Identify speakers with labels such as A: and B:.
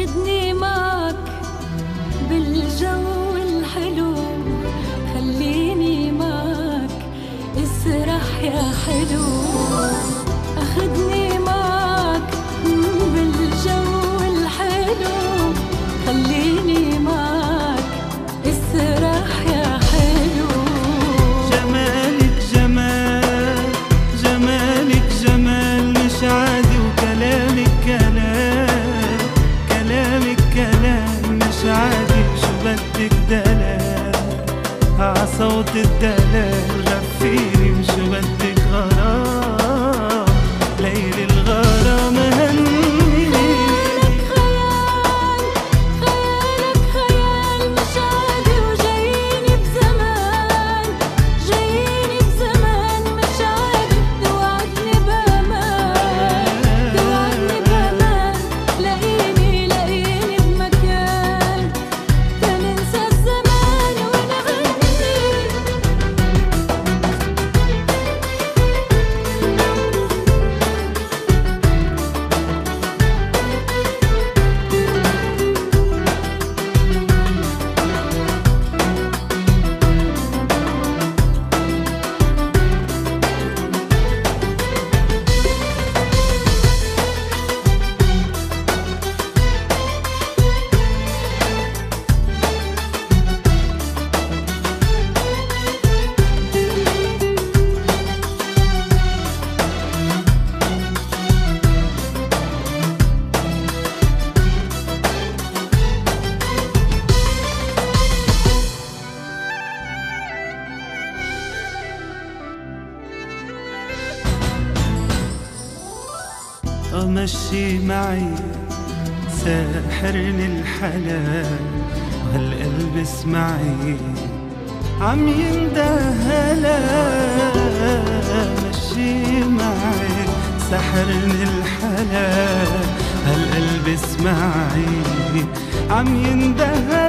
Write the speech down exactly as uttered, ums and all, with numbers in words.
A: خدني معك بالجو الحلو، خليني معك اسرح يا حلو. أخدني معك بالجو الحلو، خليني معك اسرح يا حلو.
B: جمالك جمال، جمالك جمال مش عادي، وكلامك كلام، كلامك كلام مش عادي. شو بدك دلال عصوت الدلال، غفيني وشو بدك غرام، ليل الغرام هنيني.
A: خيالك خيال، خيالك خيال مش عادي، وجاييني بزمان، جاييني بزمان مش عادي. توعدني بأمان، توعدني بأمان، لاقيني لاقيني بمكان تننسى الزمان ونغني.
B: مشي معي ساحرني الحلال، وهالقلب اسمعي عم يندهلا. مشي معي ساحرني الحلال، هالقلب اسمعي عم يندهلا.